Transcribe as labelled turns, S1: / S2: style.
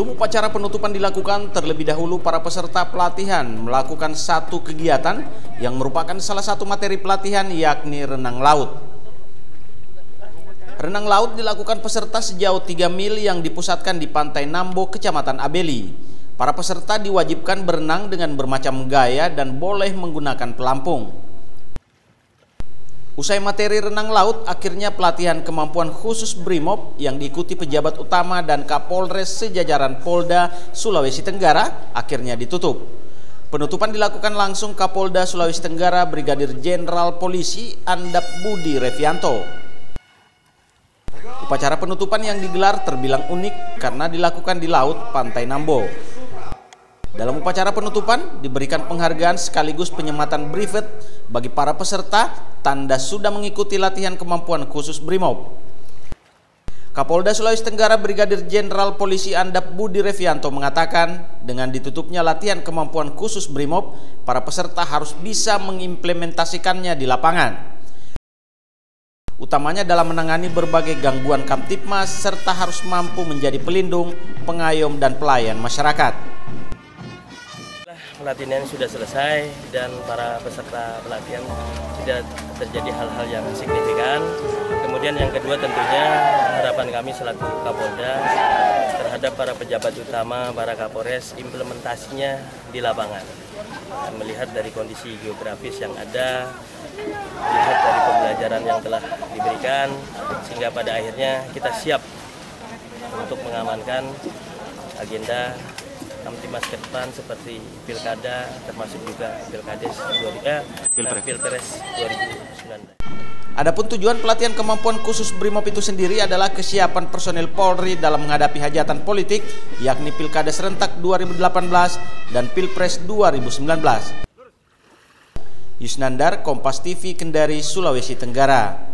S1: Sebelum upacara penutupan dilakukan, terlebih dahulu para peserta pelatihan melakukan satu kegiatan yang merupakan salah satu materi pelatihan, yakni renang laut. Renang laut dilakukan peserta sejauh 3 mil yang dipusatkan di Pantai Nambo, Kecamatan Abeli. Para peserta diwajibkan berenang dengan bermacam gaya dan boleh menggunakan pelampung. Usai materi renang laut, akhirnya pelatihan kemampuan khusus BRIMOB yang diikuti pejabat utama dan Kapolres sejajaran Polda Sulawesi Tenggara akhirnya ditutup. Penutupan dilakukan langsung Kapolda Sulawesi Tenggara Brigadir Jenderal Polisi Andap Budi Revianto. Upacara penutupan yang digelar terbilang unik karena dilakukan di laut Pantai Nambo. Dalam upacara penutupan diberikan penghargaan sekaligus penyematan brevet bagi para peserta tanda sudah mengikuti latihan kemampuan khusus BRIMOB. Kapolda Sulawesi Tenggara Brigadir Jenderal Polisi Andap Budi Revianto mengatakan dengan ditutupnya latihan kemampuan khusus BRIMOB, para peserta harus bisa mengimplementasikannya di lapangan. Utamanya dalam menangani berbagai gangguan Kamtipmas serta harus mampu menjadi pelindung, pengayom dan pelayan masyarakat.
S2: Pelatihan sudah selesai dan para peserta pelatihan tidak terjadi hal-hal yang signifikan. Kemudian yang kedua tentunya harapan kami selaku Kapolda terhadap para pejabat utama, para Kapolres, implementasinya di lapangan. Dan melihat dari kondisi geografis yang ada, melihat dari pembelajaran yang telah diberikan, sehingga pada akhirnya kita siap untuk mengamankan agenda Kamtipmas ke depan seperti pilkada, termasuk juga Pilpres 2019.
S1: Adapun tujuan pelatihan kemampuan khusus BRIMOB itu sendiri adalah kesiapan personil Polri dalam menghadapi hajatan politik, yakni Pilkada serentak 2018 dan Pilpres 2019. Yusnandar, Kompas TV, Kendari, Sulawesi Tenggara.